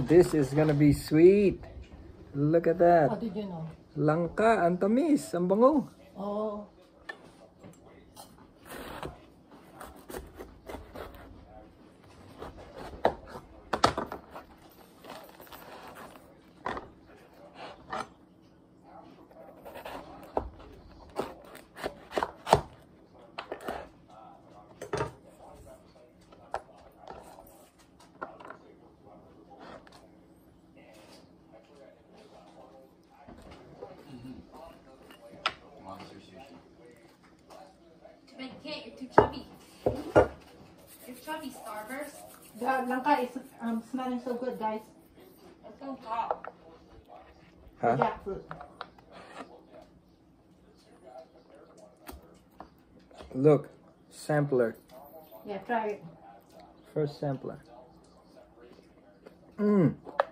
this is gonna be sweet. Look at that. How did you know? Langka, ang tamis, ang bango. Oh. You're too chubby. You're chubby, Starburst. The langka is smelling so good, guys. It's on top. Huh? Jackfruit. Look, sampler. Yeah, try it. First sampler. Mmm.